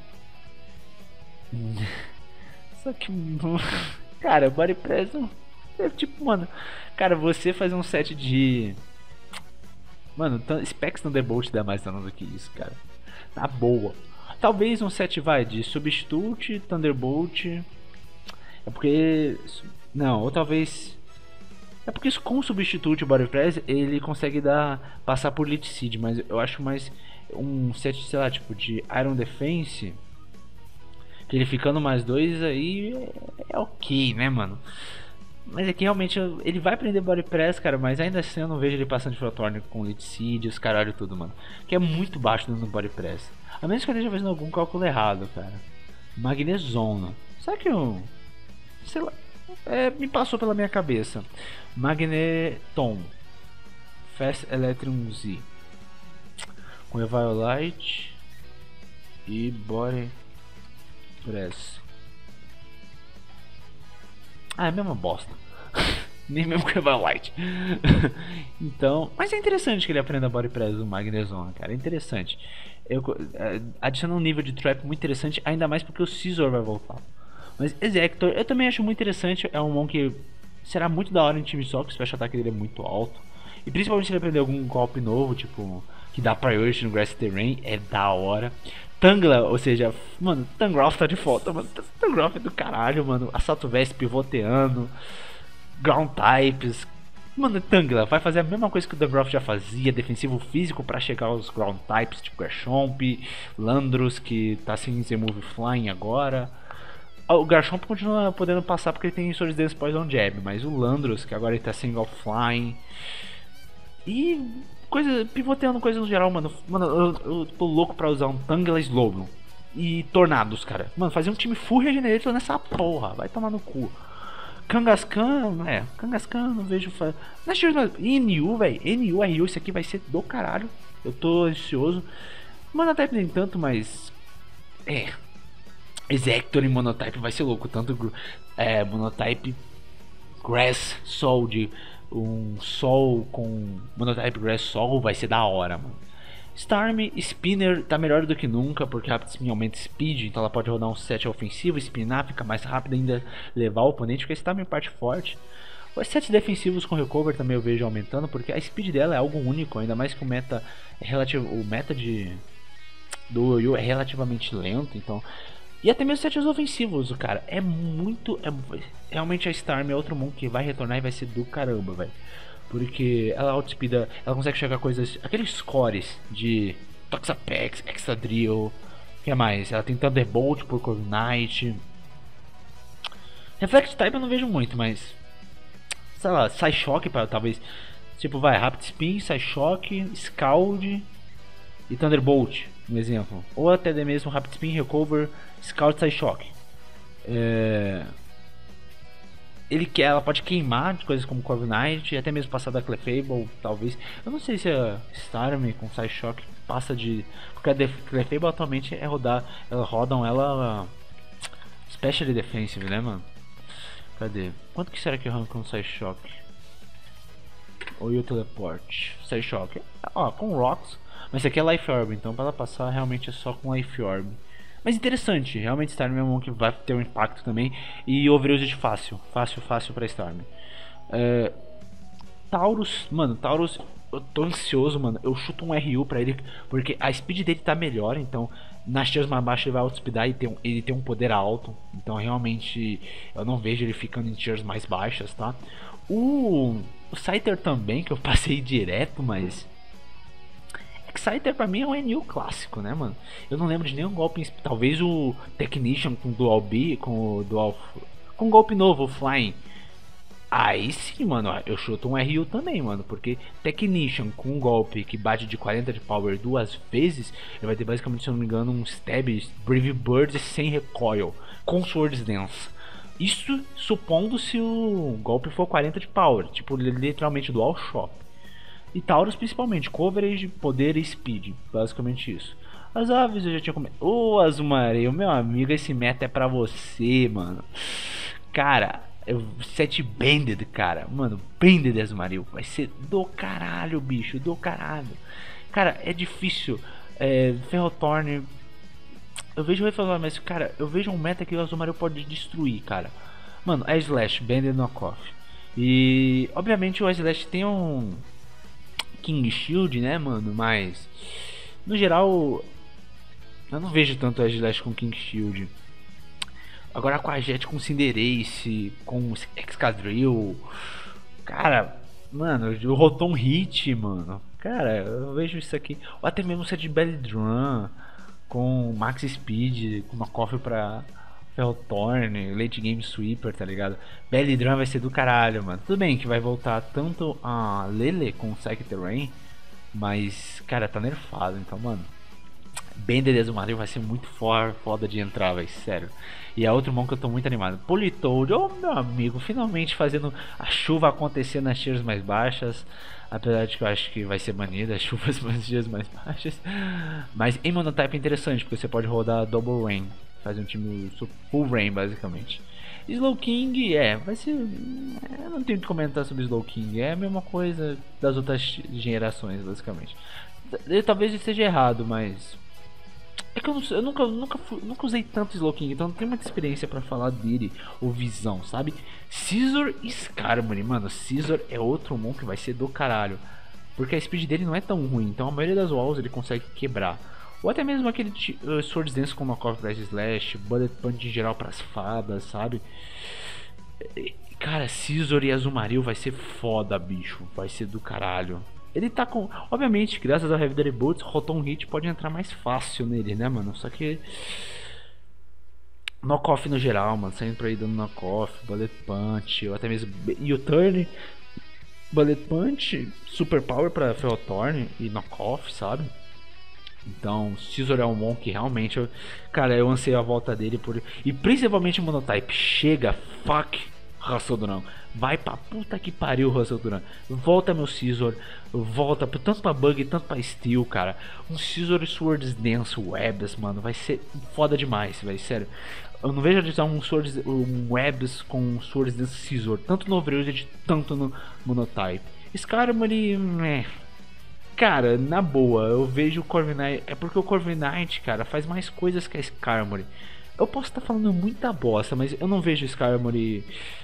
Só que, cara, Body Press é tipo, mano, cara, você fazer um set de, mano, Specs Thunderbolt dá mais dano do que isso, cara. Na boa. Talvez um set de Substitute, Thunderbolt. É porque, não, ou talvez é porque com o Substitute Body Press ele consegue passar por Lich Seed, mas eu acho mais um set, sei lá, tipo de Iron Defense. Que ele ficando mais 2 aí é ok, né, mano? Mas aqui realmente ele vai aprender Body Press, cara, mas ainda assim eu não vejo ele passando de Ferrothorn com Lich Seed, os caralho tudo, mano. Que é muito baixo no Body Press. A menos que eu esteja fazendo algum cálculo errado, cara. Magnezona. Será que eu... sei lá... me passou pela minha cabeça. Magneton. Fast Electrum Z. Com Eviolite e Body Press. É a mesma bosta. Nem mesmo com Eviolite. Então, mas é interessante que ele aprenda Body Press do Magnezone, cara. É interessante. Adiciona um nível de trap muito interessante, ainda mais porque o Scizor vai voltar. Mas Executor eu também acho muito interessante. É um Mon que será muito da hora em time só, que o special attack dele é muito alto. E principalmente se ele aprender algum golpe novo, tipo, que dá priority no Grass Terrain, é da hora. Tangla, ou seja, mano, Tangrowth tá de volta, mano. Tangrowth é do caralho, mano. Assalto Vest pivoteando. Ground Types. Mano, Tangela vai fazer a mesma coisa que o Dungroth já fazia, defensivo físico para chegar aos Ground Types, tipo Garchomp, Landros, que tá sem Z-Move Flying agora. O Garchomp continua podendo passar porque ele tem Swords Dance Poison Jab, mas o Landros, que agora ele tá sem Golf Flying. E coisa, pivoteando coisas no geral, mano. Mano, eu tô louco pra usar um Tangela Slowbro e Tornados, cara. Mano, fazer um time full regenerator nessa porra, vai tomar no cu. Kangaskhan, Kangaskhan não vejo. NU, velho, NU, RU, isso aqui vai ser do caralho. Eu tô ansioso. Monotype nem tanto, mas. Exector em Monotype vai ser louco. Tanto Monotype Grass Sol de um Sol com Monotype Grass Sol vai ser da hora, mano. Starm, Spinner tá melhor do que nunca, porque Rapid Spin aumenta Speed, então ela pode rodar um set ofensivo, spinar, fica mais rápido ainda, levar o oponente, porque Starm é parte forte. Os sets defensivos com Recover também eu vejo aumentando, porque a speed dela é algo único, ainda mais que o meta é relativo, o meta do Yu é relativamente lento, então... E até mesmo sets ofensivos, cara, realmente a Starm é outro mundo que vai retornar e vai ser do caramba, velho. Porque ela outspeeda, ela consegue chegar a coisas, aqueles scores de Toxapex, Exadrill, o que mais? Ela tem Thunderbolt por Corviknight. Reflect Type eu não vejo muito, mas sei lá, Psyshock para talvez, tipo vai, Rapid Spin, Psyshock, Scald e Thunderbolt, um exemplo. Ou até mesmo Rapid Spin, Recover, Scald, Psyshock. Ela pode queimar de coisas como Corviknight e até mesmo passar da Clefable, talvez. Eu não sei se a Starmie com Psyshock passa de... Porque a Clefable atualmente rodam ela Specially Defensive, né, mano? Cadê? Quanto que será que arranca com Psyshock? Ou o Teleport? Psyshock. Ó, com Rocks. Mas isso aqui é Life Orb, então pra ela passar realmente é só com Life Orb. Mas interessante, realmente Starm é um que vai ter um impacto também. E overusage fácil pra Starm. Taurus, mano, Taurus, eu tô ansioso, mano. Eu chuto um RU pra ele, porque a speed dele tá melhor, então nas tiers mais baixas ele vai outspeedar e ele tem um poder alto. Então realmente eu não vejo ele ficando em tiers mais baixas, tá? O Scyther também, que eu passei direto, mas... Exciter pra mim é um NU clássico, né, mano? Eu não lembro de nenhum golpe, talvez o Technician com Dual B, com golpe novo, o Flying. Aí sim, mano, eu chuto um RU também, mano, porque Technician com um golpe que bate de 40 de power duas vezes, ele vai ter basicamente, se eu não me engano, um stab, Brave Bird sem recoil, com Swords Dance. Isso supondo se o golpe for 40 de power, tipo literalmente Dual Shock. E Taurus principalmente, coverage, poder e speed, basicamente isso. As aves eu já tinha comentado. Ô Azumarill, meu amigo, esse meta é pra você, mano. Cara, set Banded, cara. Mano, Banded Azumarill vai ser do caralho, bicho, do caralho. Cara, é difícil. Ferrothorn, eu vejo o falar, mas cara, eu vejo um meta que o Azumarill pode destruir, cara. Mano, a Slash, Banded Knockoff. E obviamente o Slash tem um King Shield, né, mano? Mas no geral eu não vejo tanto a Slash com King Shield. Agora com a Jet, com Cinderace, com Excadrill, cara, mano, o Rotom Hit, mano, cara, eu vejo isso aqui. Ou até mesmo set de Belly Drum com Max Speed, com uma cofre pra Ferrothorn, Late Game Sweeper, tá ligado? Belly Drum vai ser do caralho, mano. Tudo bem que vai voltar tanto a Lele com Psychic Terrain, mas, cara, tá nerfado, então, mano. Banded Azumarill vai ser muito foda de entrar, velho, sério. E é outro mão que eu tô muito animado. Politoad, ô meu amigo, finalmente fazendo a chuva acontecer nas tiers mais baixas. Apesar de que eu acho que vai ser banida as chuvas nas tiers mais baixas. Mas em Monotype é interessante, porque você pode rodar Double Rain. Fazer um time full rain, basicamente. Slowking, vai ser... eu não tenho o que comentar sobre Slowking. É a mesma coisa das outras gerações, basicamente. Talvez esteja errado, mas... é que eu nunca usei tanto Slowking, então não tenho muita experiência pra falar dele, ou visão, sabe? Scizor e Skarmory, mano. Scizor é outro mon que vai ser do caralho. Porque a speed dele não é tão ruim, então a maioria das walls ele consegue quebrar. Ou até mesmo aquele Swords Dance com uma cofre pra Slash, Bullet Punch em geral pras fadas, sabe? Cara, Scizor e Azumarill vai ser foda, bicho. Vai ser do caralho. Ele tá com... Obviamente, graças ao Heavy Boots, Rotom Hit pode entrar mais fácil nele, né, mano? Só que... Knockoff no geral, mano. Saindo pra ir dando knockoff, Bullet Punch, ou até mesmo... E o Turn... Bullet Punch, Super Power pra Ferrothorn e knockoff, sabe? Então, Scizor é um mon que realmente... Cara, eu anseio a volta dele por... E principalmente o Monotype. Chega, fuck... Rassoldurão, vai pra puta que pariu, Rassoldurão. Volta meu Scizor, volta tanto pra Bug, tanto pra Steel, cara. Um Scizor Swords Dance Webs, mano, vai ser foda demais, velho, sério. Eu não vejo adicionar um Webs com um Swords Dance Scizor, tanto no Overused, tanto no Monotype. Skarmory, cara, na boa, eu vejo o Corviknight, é porque o Corviknight, cara, faz mais coisas que a Skarmory. Eu posso estar falando muita bosta, mas eu não vejo Skarmory,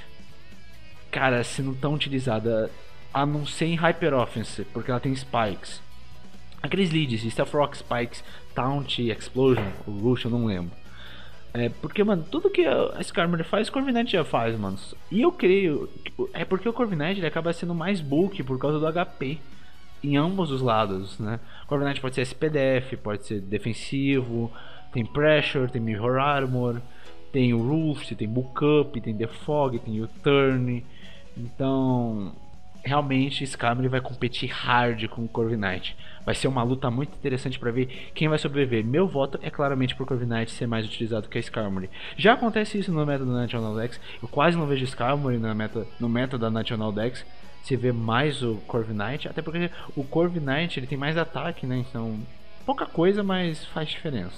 cara, sendo tão utilizada, a não ser em Hyper Offense, porque ela tem Spikes. Aqueles leads, Stealth Rock, Spikes, Taunt, Explosion, o Rush, eu não lembro. Porque, mano, tudo que a Skarmory faz, o Corviknight já faz, mano. E eu creio, é porque o Corviknight ele acaba sendo mais bulky por causa do HP. Em ambos os lados, né? O Corviknight pode ser SPDF, pode ser defensivo, tem Pressure, tem Mirror Armor, tem o Roost, tem Bulk Up, tem The Fog, tem o Turn. Então, realmente, Skarmory vai competir hard com o Corviknight. Vai ser uma luta muito interessante para ver quem vai sobreviver. Meu voto é claramente pro Corviknight ser mais utilizado que a Skarmory. Já acontece isso no meta do National Dex. Eu quase não vejo Skarmory no meta da National Dex. Você vê mais o Corviknight, até porque o Corviknight ele tem mais ataque, né? Então, pouca coisa, mas faz diferença.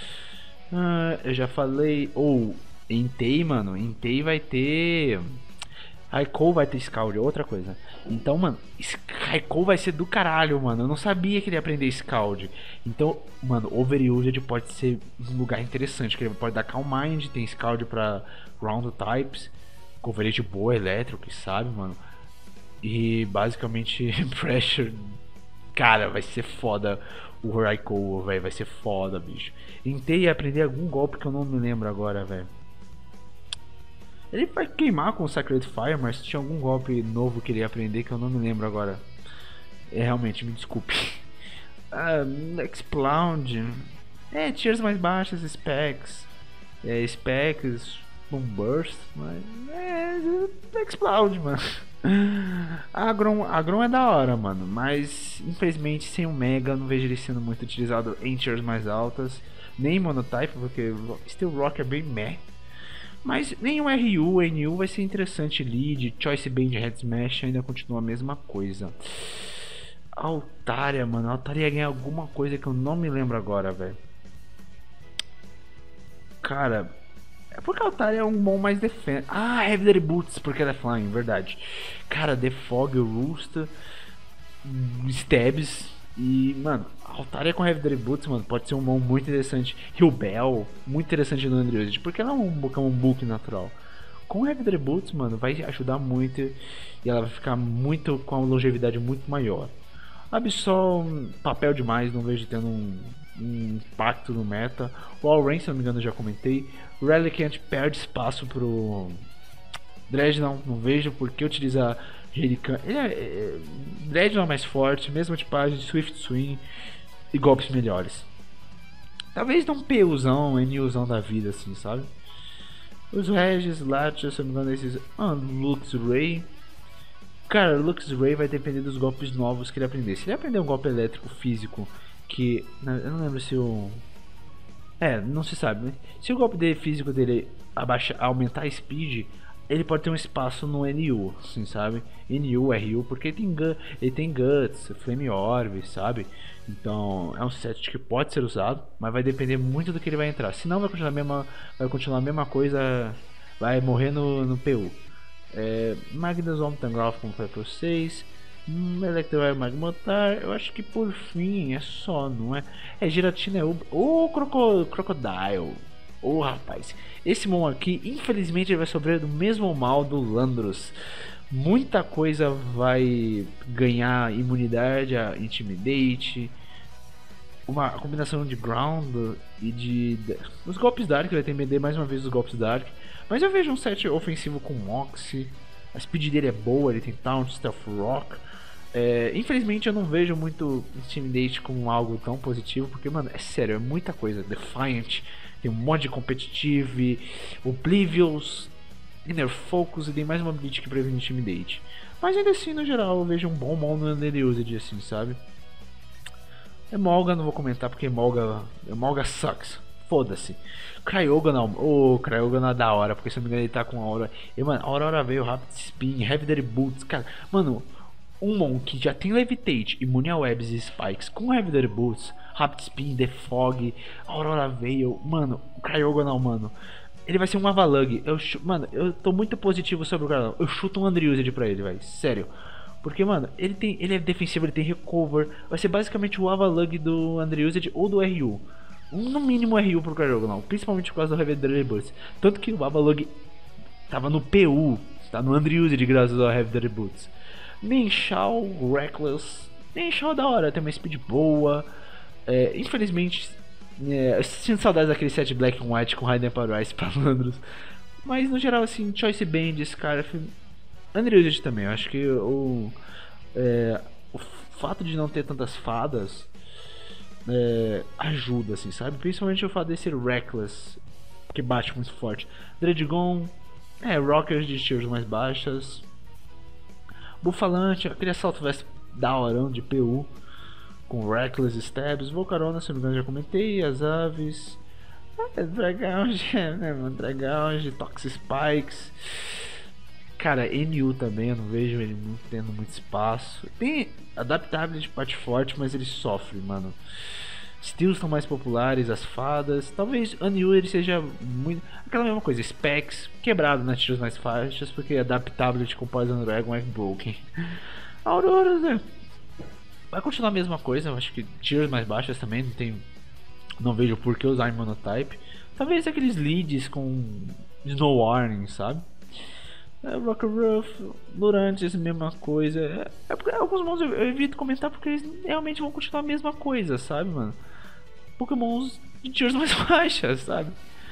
Eu já falei. Entei, mano. Entei vai ter. Raikou vai ter Scald, outra coisa. Então, mano, Raikou vai ser do caralho, mano. Eu não sabia que ele ia aprender Scald. Então, mano, Overused pode ser um lugar interessante. Que ele pode dar Calm Mind, tem Scald pra Ground Types. Coverage boa, elétrico, sabe, mano. E basicamente Pressure. Cara, vai ser foda o Raikou, velho. Vai ser foda, bicho. Tentei aprender algum golpe que eu não me lembro agora, velho. Ele vai queimar com o Sacred Fire, mas tinha algum golpe novo que ele ia aprender que eu não me lembro agora. Realmente, me desculpe. Exploud. Tiers mais baixas, Specs. Specs, Boom Burst. Mas. Exploud, mano. Agron é da hora, mano. Mas, infelizmente, sem o Mega, eu não vejo ele sendo muito utilizado em tiers mais altas. Nem Monotype, porque Steel Rock é bem meh. Mas nem o RU, NU vai ser interessante. Lead, Choice Band, Head Smash ainda continua a mesma coisa. Altaria, mano. Altaria ia ganhar alguma coisa que eu não me lembro agora, velho. Cara, é porque a Altaria é um bom mais defense. Heavy Boots, porque ela é Flying, verdade. Cara, The Fog, Roost, Stabs. E, mano, Altaria com Heavy Boots, mano, pode ser um mon muito interessante. Hillbell, muito interessante no Android, porque ela é um bulk natural. Com Heavy Boots, mano, vai ajudar muito. E ela vai ficar muito com uma longevidade muito maior. Absol, papel demais, não vejo tendo um impacto no meta. O All-Rain, se não me engano, eu já comentei. Relicanth perde espaço pro Dreadnought, não vejo por que utilizar Jericant. Dreadnought é mais forte, mesma tipagem, Swift Swing e golpes melhores. Talvez não PUzão, NUzão da vida, assim, sabe? Os Regis, Latios, se não me engano, esses. Luxray. Cara, Luxray vai depender dos golpes novos que ele aprender. Se ele aprender um golpe elétrico físico, que. Eu não lembro se o. Não se sabe, né? Se o golpe físico dele aumentar a speed, ele pode ter um espaço no NU, assim, sabe? NU, RU, porque ele tem Guts, Flame Orb, sabe? Então é um set que pode ser usado, mas vai depender muito do que ele vai entrar. Se não, vai continuar a mesma coisa, vai morrer no PU. Magnus Omtangraph, como foi pra vocês. Electro Magmotar, eu acho que por fim é só, não é? Giratina é o Crocodile. Rapaz, esse Mon aqui, infelizmente, ele vai sofrer do mesmo mal do Landros. Muita coisa vai ganhar imunidade a Intimidate. uma combinação de ground e os golpes Dark, vai ter MD mais uma vez os golpes Dark. Mas eu vejo um set ofensivo com Moxie, a speed dele é boa, ele tem Taunt, Stealth Rock. Infelizmente eu não vejo muito Intimidate como algo tão positivo, porque, mano, é sério, é muita coisa. Defiant, tem um mod competitivo, Oblivious, Inner Focus e tem mais uma ability que previne Intimidate. Mas ainda assim, no geral, eu vejo um bom mon no Under Usage, assim, sabe? Emolga não vou comentar porque Emolga sucks. Foda-se. Cryoga não. Cryoga não é da hora, porque se eu não me engano ele tá com a Aurora. E, mano, a Aurora veio, Rapid Spin, Heavy Duty Boots. Cara, mano, um Mon que já tem Levitate, Imune a Webs e Spikes com Heavy Duty Boots, Rapid Spin, Defog, Aurora veio. Mano, o Cryoga não, mano. Ele vai ser um Avalug. Mano, eu tô muito positivo sobre o cara. Eu chuto um Underused pra ele, velho. Sério. Porque, mano, ele é defensivo, ele tem recover. Vai ser basicamente o Avalug do Underused ou do RU. No mínimo RU pro Cryogonal, principalmente por causa do Heavy Duty Boots. Tanto que o Avalug tava no PU, tá no Underused graças ao Heavy Duty Boots. Ninshao, Reckless. Ninshao é da hora, tem uma speed boa. Infelizmente, sinto saudades daquele set Black and White com Raiden Paradise pra Landros. Mas no geral, assim, Choice Band, Scarf, Underused também. Eu acho que o fato de não ter tantas fadas ajuda, assim, sabe? Principalmente o fato de ser Reckless, que bate muito forte. Dreadgon, Rockers de tiros mais baixas. Bufalante, aquele Assault Vest da horão de PU com Reckless Stabs. Volcarona, se não me engano, já comentei. As aves. Dragão, né, mano? Dragão, Toxic Spikes. Cara, NU também, eu não vejo ele tendo muito espaço. Tem Adaptability, parte forte, mas ele sofre, mano. Steals são mais populares, as fadas. Talvez NU ele seja muito. Aquela mesma coisa, Specs, quebrado nas tiras mais faixas, porque Adaptability com Poison Dragon é broken. Aurora, né? Vai continuar a mesma coisa, eu acho que tiers mais baixas também, não vejo por que usar em Monotype. Talvez aqueles leads com Snow Warning, sabe? Rockruff, Lurantes, mesma coisa. Porque alguns mons eu evito comentar porque eles realmente vão continuar a mesma coisa, sabe, mano? Pokémons de tiers mais baixas, sabe?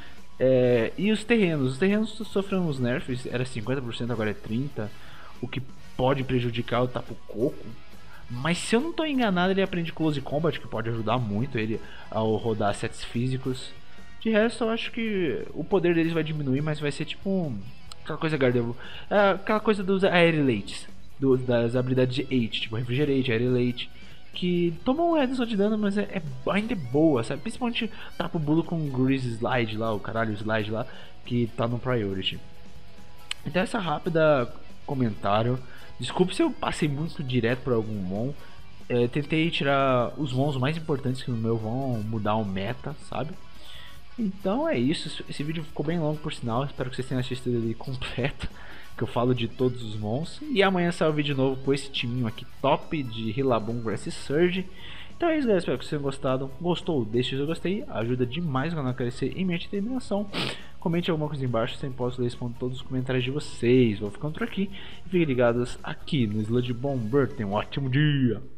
E os terrenos sofreram uns nerfs, era 50%, agora é 30%, o que pode prejudicar o Tapu Koko. Mas se eu não estou enganado, ele aprende Close Combat, que pode ajudar muito ele ao rodar sets físicos. De resto, eu acho que o poder deles vai diminuir, mas vai ser tipo aquela coisa Gardevoir, aquela coisa dos Aerilates, das habilidades de 8, tipo Refrigerate, Aerilate, que tomam um redução de dano, mas ainda é boa, sabe? Principalmente Tapu Bulu com Grease Slide lá, o caralho Slide lá, que tá no Priority. Então essa rápida comentário. Desculpe se eu passei muito direto por algum mon. Tentei tirar os mons mais importantes que no meu vão mudar o meta, sabe? Então é isso. Esse vídeo ficou bem longo por sinal. Espero que vocês tenham assistido ele completo. Que eu falo de todos os mons. E amanhã sai o vídeo novo com esse timinho aqui top de Rillaboom vs Surge. Então é isso, galera. Espero que vocês tenham gostado. Gostou? Deixe o seu gostei. Ajuda demais o canal a crescer e minha determinação. Comente alguma coisa embaixo, sempre posso responder todos os comentários de vocês. Vou ficando por aqui. E fiquem ligados aqui no Sludge Bomber. Tenham um ótimo dia!